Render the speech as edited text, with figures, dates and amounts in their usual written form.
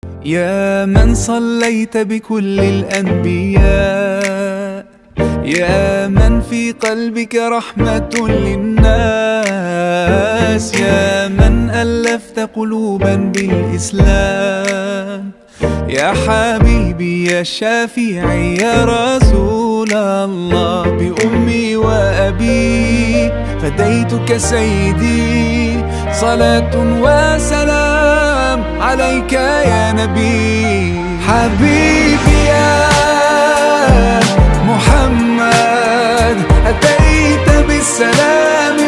يا من صليت بكل الأنبياء، يا من في قلبك رحمة للناس، يا من ألفت قلوبا بالإسلام، يا حبيبي يا شافعي يا رسول الله، بأمي وأبي فديتك سيدي، صلاة وسلام عليك يا نبي. حبيبي يا محمد أتيت بالسلام